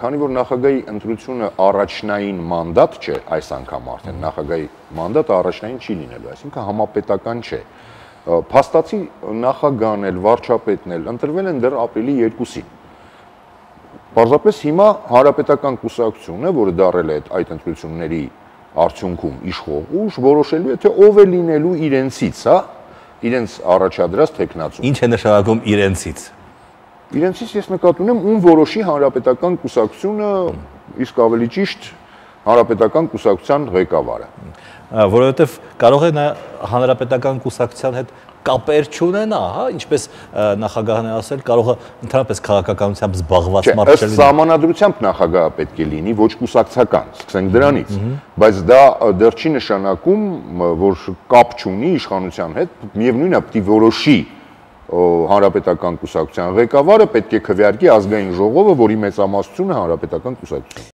քանի որ նախագահի ընտրությունը առաջնային մանդատ չէ, այս անգամ արդեն նախագահի մանդատը առաջնային չի լինելու, այսինքն համապետական չէ։ Փաստացի նախագահն էլ, վարչապետն էլ ընտրվել են դեռ ապրիլի 2-ին։ Պարզապես հիմա Հանրապետական կուսակցությունը, որը դարել է այդ ընտրությունների արդյունքում իշխող ուժ, որոշելու է, թե ով է լինելու իրենցից, հա, իրենց առաջադրած թեկնածու։ Ինչ է նշանակում իրենցից։ Իրենցից ես նկատի ունեմ, ում որոշի Հանրապետական կուսակցությունը, իսկ ավելի ճիշտ Հանրապետական կուսակցության ղեկավարը։ Որովհետև կարող է նա Հանրապետական կուսակցության հետ կապեր չունենա, հա, ինչպես նախագահն է ասել, կարող է ընդհանրապես քաղաքականությամբ զբաղված մարդ չէ, ըստ սահմանադրությամբ նախագահը պետք է լինի, ոչ կուսակցական, սկսենք դրանից, բայց դա դեռ չի նշանակում, որ կապ չունի իշխանության հետ, միևնույնն է, պետք է որոշի Հանրապետական կուսակցության ղեկավարը, պետք է քվեարկի ազգային ժողովը, որի մեծամասնությունը Հանրապետական կուսակցություն։